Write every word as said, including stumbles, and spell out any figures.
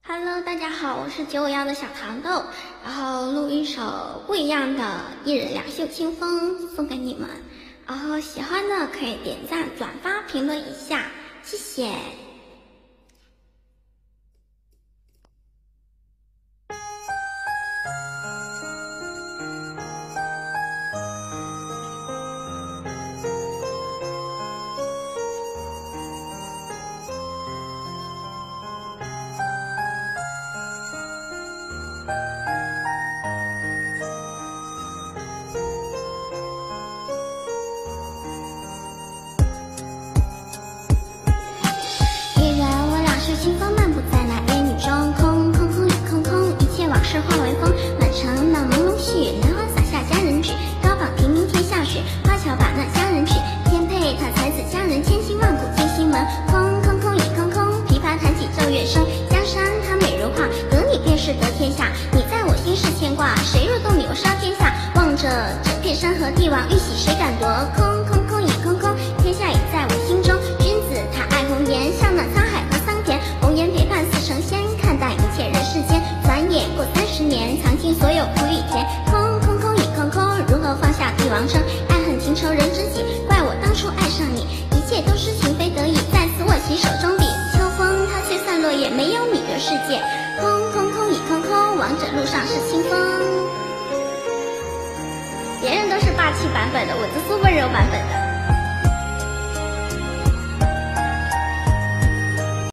Hello， 大家好，我是九五幺的小糖豆，然后录一首不一样的《一人两袖清风》送给你们，然后喜欢的可以点赞、转发、评论一下，谢谢。清风漫步在那烟雨中，空空空也空空，一切往事化为风。满城那朦胧细雨，兰花洒下佳人曲，高榜题名天下雪，花桥把那佳人娶。天配他才子佳人，千辛万苦进心门。空空空也空空，琵琶弹起奏乐声。江山它美如画，得你便是得天下。你在我心是牵挂，谁若动你我杀天下。望着这片山河帝王玉玺，谁敢夺？空空空也空空，天下已在我心中。君子他爱红颜，像那沧海和桑田。红颜陪伴似成仙，看淡一切人世间。转眼过三十年，尝尽所有苦与甜。空空空也空空，如何放下帝王称？爱恨情仇人知己，怪我当初爱上你。一切都是情非得已，在此握起手中笔。秋风它吹散落叶，没有你的世界。空空空也空空，王者路上是清风。别人都是霸气版本的，我是super柔版本的。